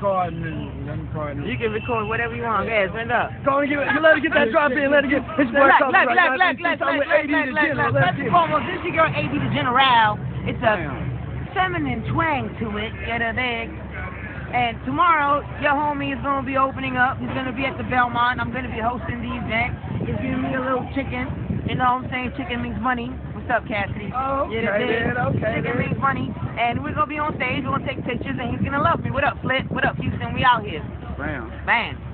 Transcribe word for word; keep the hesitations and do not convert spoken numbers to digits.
recording and I'm recording. You can record whatever you want. Yes, send up. Go and give it. Let her get that drop in. Let her get. It's Look, worth look, look, look, look, look, look, look, First and foremost, this is your A B the General. It's a feminine twang to it. Get a leg. And tomorrow, your homie is going to be opening up. He's going to be at the Belmont. I'm going to be hosting the event. He's giving me a little chicken. You know what I'm saying? Chicken means money. What's up, Cassidy? Oh, okay, yeah, man, okay. Chicken means money. And we're going to be on stage. We're going to take pictures, and he's going to love me. What up, Flip? What up, Houston? We out here. Bam. Bam.